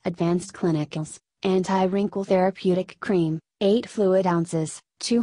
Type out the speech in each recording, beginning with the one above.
Advanced Clinicals, Anti-Wrinkle Therapeutic Cream, 8 fluid ounces,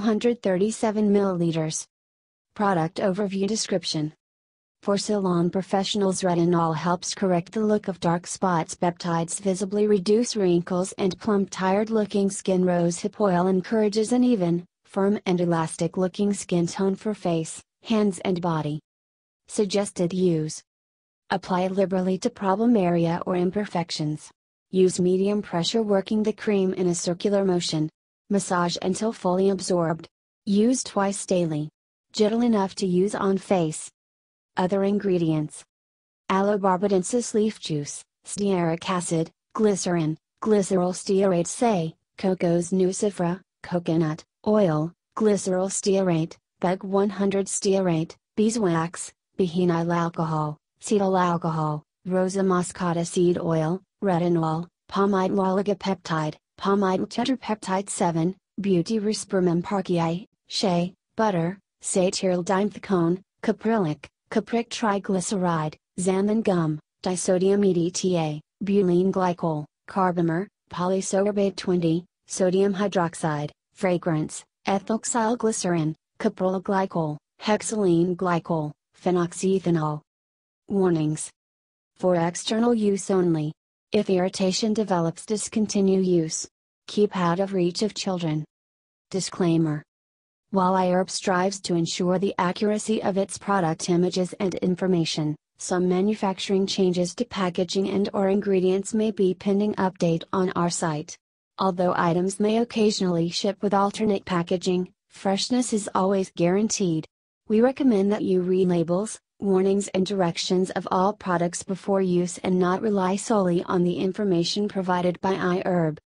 237 milliliters. Product Overview Description. For Salon Professionals, Retinol helps correct the look of dark spots. Peptides visibly reduce wrinkles and plump tired-looking skin. Rosehip oil encourages an even, firm and elastic-looking skin tone for face, hands and body. Suggested use. Apply liberally to problem area or imperfections. Use medium pressure, working the cream in a circular motion. Massage until fully absorbed. Use twice daily. Gentle enough to use on face. Other ingredients: aloe barbadensis leaf juice, stearic acid, glycerin, glyceryl stearate, shea, cocos nucifera, coconut oil, glyceryl stearate, bug 100 stearate, beeswax, behenyl alcohol, cetyl alcohol, rosa moschata seed oil, retinol, palmitoyl oligopeptide, palmitoyl tetrapeptide 7, butyrospermum, parkii, shea, butter, cetyryl, dimethicone, caprylic, capric, triglyceride, xanthan gum, disodium EDTA, butylene glycol, carbomer, polysorbate 20, sodium hydroxide, fragrance, ethylxylglycerin, capryl glycol, hexylene glycol, phenoxyethanol. Warnings. For external use only. If irritation develops, discontinue use. Keep out of reach of children. Disclaimer. While iHerb strives to ensure the accuracy of its product images and information, some manufacturing changes to packaging and/or ingredients may be pending update on our site. Although items may occasionally ship with alternate packaging, freshness is always guaranteed. We recommend that you read labels, warnings and directions of all products before use and not rely solely on the information provided by iHerb.